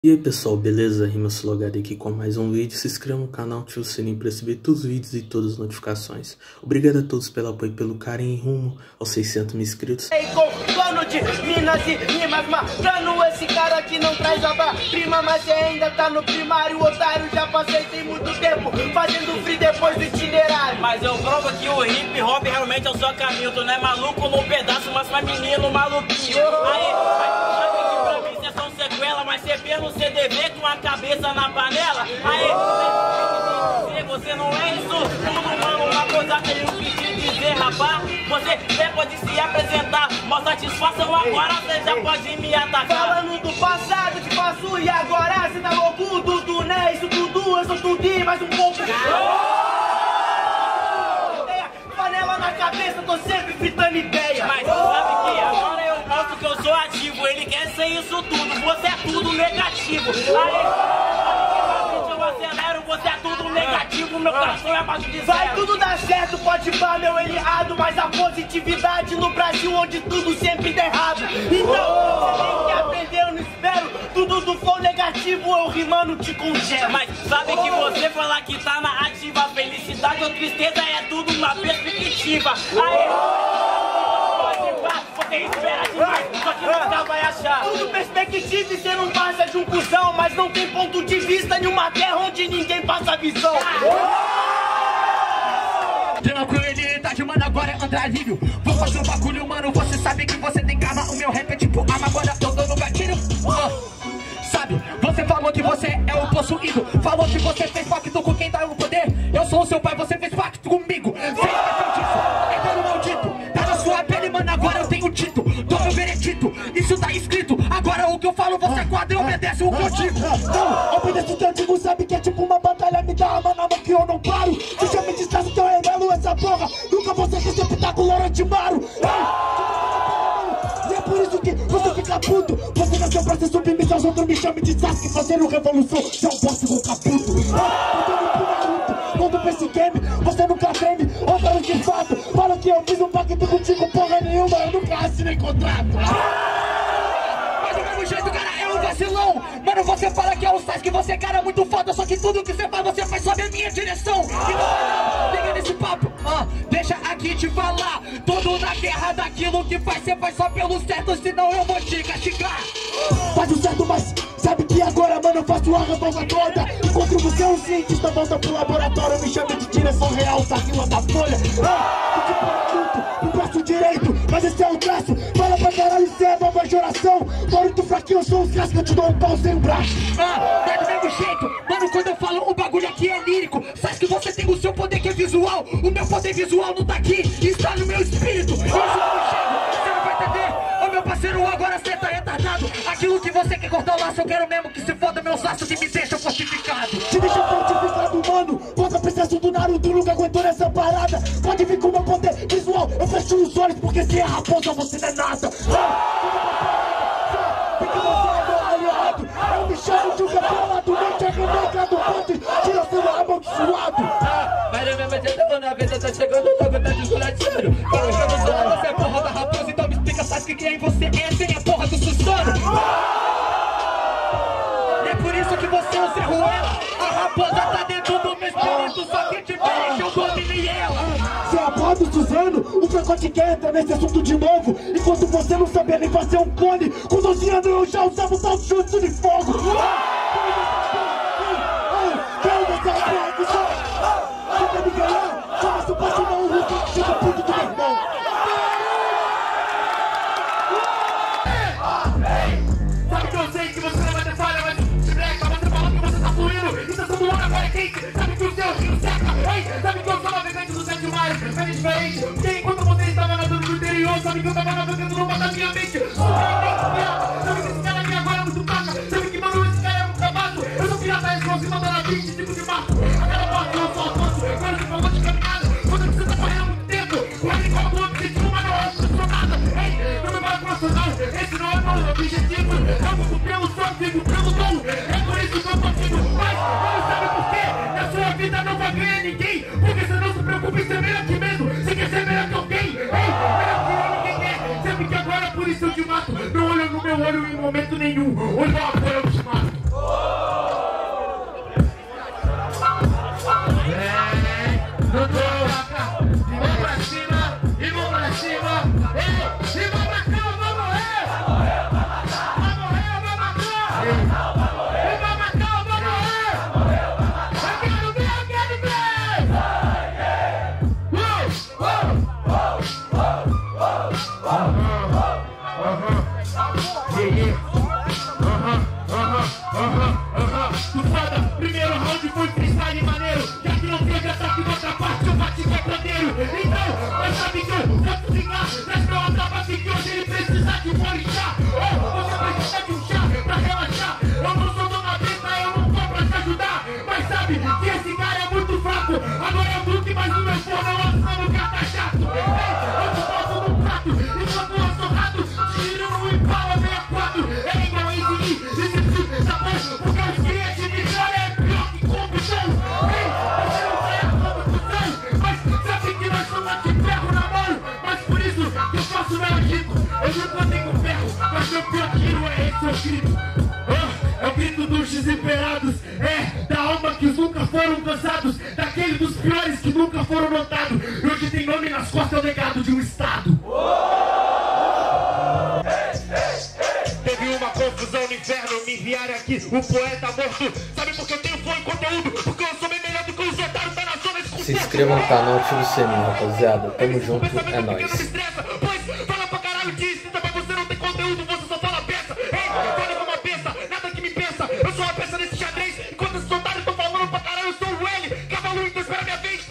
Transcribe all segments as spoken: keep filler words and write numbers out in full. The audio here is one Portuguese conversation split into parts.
E aí pessoal, beleza? RimaSulogado aqui com mais um vídeo. Se inscreva no canal, ative o sininho para receber todos os vídeos e todas as notificações. Obrigado a todos pelo apoio e pelo carinho rumo aos seiscentos mil inscritos. Ei, com dono de minas e rimas, matando esse cara que não traz obra-prima, mas você ainda tá no primário, otário. Já passei tem muito tempo fazendo free depois do itinerário. Mas eu provo que o hip hop realmente é o seu caminho. Tu não é maluco num pedaço, mas pra menino maluquinho. Aí, mas sabe que pra mim cê são sequela, mas cê vê no C D V com a cabeça na panela. Aí, você não é isso tudo, mano. Uma coisa que eu quis te dizer, rapaz. Você até pode se apresentar, mas satisfação agora você já pode me atacar. Falando do passado, te faço e agora cê tá louco, Dudu, né? Isso tudo, eu sou tudo e mais um pouco. É, panela na cabeça, tô sempre fritando ideia. Mas sabe que agora eu mostro que eu sou ativo. Ele quer ser isso tudo, você é tudo negativo. Aí, eu acelero, você é tudo negativo. Meu coração é baixo de zero. Vai tudo dar certo, pode pá, meu errado, mas a positividade no Brasil onde tudo sempre dá errado. Então, você tem que aprender, eu não espero. Tudo do flow negativo, eu rimando te congelo. Mas sabe que você falar que tá na ativa, felicidade ou tristeza é tudo uma perspectiva. Aí, pode pá, você espera demais, só que nunca vai achar. Tudo perspectiva e cê não passa de um cuzão, mas não tem ponto de vista em uma terra onde ninguém passa visão. Tranquilidade, mano, agora é Andralinho. Vou fazer um bagulho, mano, você sabe que você tem karma. O meu rap é tipo arma, agora eu tô no gatilho. uh, Sabe, você falou que você é o possuído. Falou que você fez pacto com quem tá no poder. Eu sou o seu pai, você fez pacto comigo. Fez questão disso, é dano maldito. Tá na sua pele, mano, agora eu tenho dito. Dou meu veredito, isso tá escrito. Agora o que eu falo, você quadra e obedece o que eu digo. Não, obedece o que eu digo, sabe que é tipo uma batalha. Me dá a mão na mão que eu não paro. Se chama de estresse, então eu revelo essa porra. Nunca vou ser esse pitaco Antimaro. E é por isso que você fica puto. Você nasceu pra ser submissa aos outros, me chame de Sasuke. Fazendo revolução, já é um próximo caputo. Quando pra esse game, você nunca treme. Outra no que fato, fala que eu fiz um pacto contigo. Porra nenhuma, eu nunca assinei contrato. Mas do mesmo jeito, cara, é um vacilão. Mano, você fala que é o Sasuke, você é cara muito foda. Só que tudo que você faz, você faz sob a minha direção. E não, liga nesse papo, ah, deixa aqui te falar. Todo na guerra daquilo que faz, você faz só pelo certo, senão eu vou te castigar. Faz o certo, mas sabe que agora, mano, eu faço a revolta toda. Encontro você é um cientista, volta pro laboratório. Me chama de direção real, Sarquila da Folha. Ah, que produto, no braço direito, mas esse é o traço. Fala pra caralho, cê é nova geração. Muito fraquinho, eu sou os caras que eu te dou um pau sem o braço. Ah, é do mesmo jeito, mano, quando eu falo o bagulho aqui é lírico. Sabe que você tem o seu poder que é visual. O meu poder visual não tá aqui, está no meu espírito. Isso não chega, você não vai entender. Ô meu parceiro, agora cê tá retardado. Aquilo que você quer cortar o laço, eu quero mesmo que se foda meus laços e me deixa fortificado. Te deixa fortificado, mano. Contra a prestação do Naruto, nunca aguentou nessa parada. Pode vir com meu poder visual, eu fecho os olhos porque se é raposa, você não é nada. Porque você é meu aliado. Eu me chamo de um capelado, não te arrebentado, ponte, tira seu amaldiçoado. Mas eu mesmo adiantando na vida, tá chegando logo, tá desgolateando. Fala que eu não sou, você é porra da raposa, então me explica, sabe que quem você é sem a porra do Susano. É por isso que você é o Zé Ruela. A raposa tá dentro do meu espírito, só que te deixa eu dominei ela. Se é a porra do Suzano, o pacote quer entrar nesse assunto de novo. Enquanto você não sabia nem fazer um clone, com doze anos eu já usava o tal de chute de fogo. Quero você a porra do sol. Você quer me ganhar? Começa o passo não, o Hulk chega puto do meu irmão. Sabe que eu sei que você não vai ter falha, mas se breca, você fala que você tá fluindo. Isso é tudo hora agora é quente. Sabe que o seu rio seca, ei? Sabe que eu sou navegante dos sete mares, mas é diferente. Porque enquanto você estava nadando no interior, sabe que eu tava navegando no mar da minha mente. Sabe que esse cara aqui agora é muito paca. Sabe que, mano, esse cara é muito cabaço. Eu sou pirata explosiva da vinte, tipo de mato. Aquela parte eu só alcanço. Quando você falou de caminhada, quando você tá correndo há muito tempo, o ele como o objetivo, mas não é funcionada. Ei, não me vai profissional, esse não é meu objetivo. Eu vou pelo sonho, vivo pelo dom. É por isso que eu consigo. Mas não sabe por quê? Na sua vida não vai ganhar ninguém. Porque você não se preocupa em ser melhor que mesmo. Você quer ser melhor que alguém. Ei, melhor que ninguém quer. Sabe que agora por isso eu te mato. Não olha no meu olho em momento nenhum. Olha agora eu te mato. onde foi freestyle maneiro. Já que não teve ataque na outra parte, eu bati com o bandeiro. Então, mas sabe que eu vou cozinhar nas provas da base que hoje ele precisa de um orixá. Ou você precisa de um chá pra relaxar. Eu não sou dona Benta, eu não tô pra te ajudar. Mas sabe que esse cara é muito fraco. Agora eu truque, mas no meu forno eu assando o cara tá chato. Ei, eu te passo no prato, enquanto eu sou rato, tiro no Impala sessenta e quatro. É igual a Easy E, esse tá bom, porque o cliente de cara é pior que condução. Ei, você não vai a condução, mas sabe que nós somos de ferro na mão. Mas por isso que eu faço meu agito. Eu nunca tenho ferro, mas meu pior tiro é esse, eu grito. Oh, é o grito dos desesperados, é da alma que nunca foram cansados, daquele dos piores que nunca foram notados. E hoje tem nome nas costas, é o legado de um estado. Teve uma confusão no inferno, me enviaram aqui o poeta morto. Sabe por que eu tenho flow e conteúdo? Porque eu sou bem melhor do que os otários da nação. Se inscreva no canal, ative o sininho, rapaziada. Tamo junto, é nóis. Pois fala pra caralho disso, mas você não tem conteúdo, você só fala peça. Ei, fala como uma peça, nada que me pensa. Eu sou uma peça nesse xadrez, enquanto esses otários tão falando pra caralho, eu sou o L. Cavalo, então espera minha vez.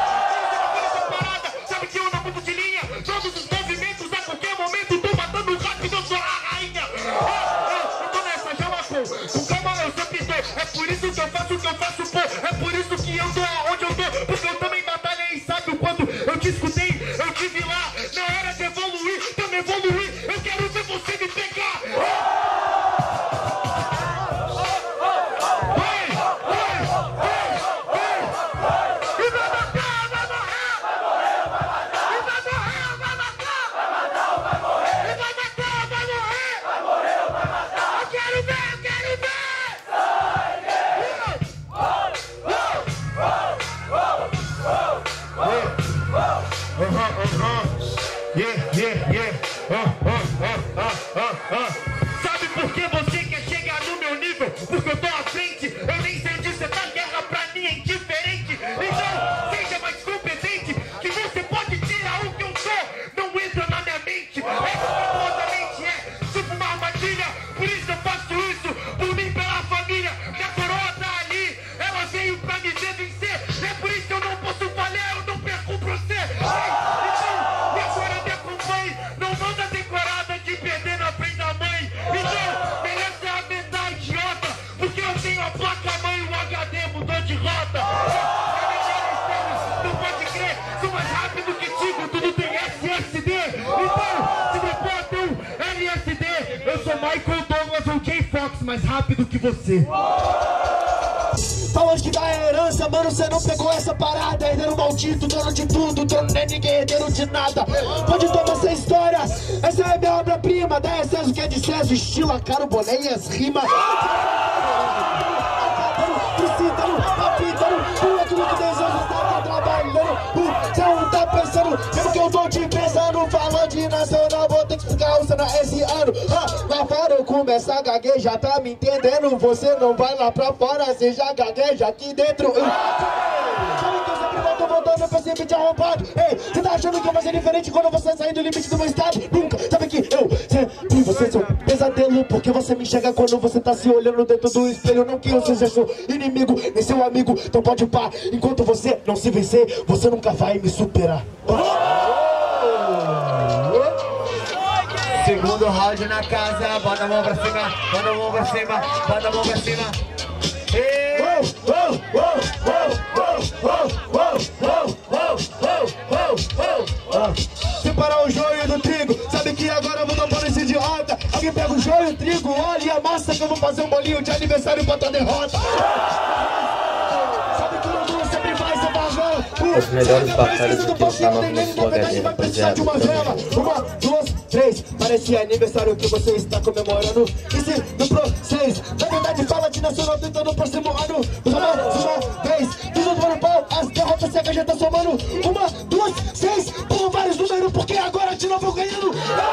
Sabe que eu não mudo de linha, todos os movimentos a qualquer momento tô matando rápido, eu sou a rainha. Eu tô nessa, já marcou, com calma eu sempre tô. É por isso que eu faço o que eu faço, pô. É por isso que eu tô aonde eu tô, porque eu também batalhei, sabe o quanto eu te escutei, eu tive lá. Na hora de evoluir, também evoluir, eu quero ver você me pegar. Yeah, yeah, yeah. Uh, uh, uh, uh, uh, uh. Sabe por que você quer chegar no meu nível? Porque eu tô à frente. Eu nem sei onde você tá, guerra pra mim é indiferente. Então, seja mais competente, que você pode tirar o que eu sou. Não entra na minha mente. É é tipo uma armadilha. Por isso eu faço isso. Por mim, pela família. Minha coroa tá ali. Ela veio pra me ver vencer. É por isso que eu não posso falhar. Eu não perco pra você. Não manda decorada de perder na frente da mãe. Então, merece aumentar idiota, porque eu tenho a placa-mãe e o H D mudou de rota. Não pode crer, sou mais rápido que Tigo, tudo tem S S D. Então, se me bota um L S D, eu sou Michael Douglas ou Jay Fox, mais rápido que você. Falando que da herança, mano, cê não pegou essa parada. Herdeiro maldito, dono de tudo, dono não é ninguém, herdeiro de nada. Pode tomar essa história, essa é minha obra-prima. Dá excesso o que é de César, estilo, a cara, o boné e as rimas. Precitando, apitando, pula tudo que deseja, tá trabalhando. Cê não tá pensando, mesmo que eu tô te pensando. Falando de nacional, vou ter que explicar o cena esse ano. Ah, lá fora eu começo a gaguejar, tá me entendendo? Você não vai lá pra fora, você já gagueja aqui dentro. Sabe que eu sempre volto voltando pra sempre te arrombado. Ei, você tá achando que eu vou ser diferente quando você sair do limite do meu estado? Nunca, sabe que eu sempre, você sou um pesadelo. Porque você me enxerga quando você tá se olhando dentro do espelho. Não que eu seja seu inimigo, nem seu amigo. Então pode pá, enquanto você não se vencer, você nunca vai me superar. Segundo round na casa, bota a mão pra cima, bota a mão pra cima, bota a mão pra cima. Separar o joio do trigo, sabe que agora eu vou dar para esse idiota. Alguém pega o joio, o trigo, óleo e a massa que eu vou fazer um bolinho de aniversário pra tua derrota. Sabe que o mundo sempre vai ser barrão. As melhores batalhas aqui no canal do nosso Flow H D, rapaziada. Uma, duas, três. Parecia aniversário que você está comemorando. E se no processo, na verdade fala de nacional tentando o próximo ano. Uma, uma vez, tudo do ano pau, as derrotas cegas já tá somando. Uma, duas, seis, por vários números, porque agora de novo eu ganhando.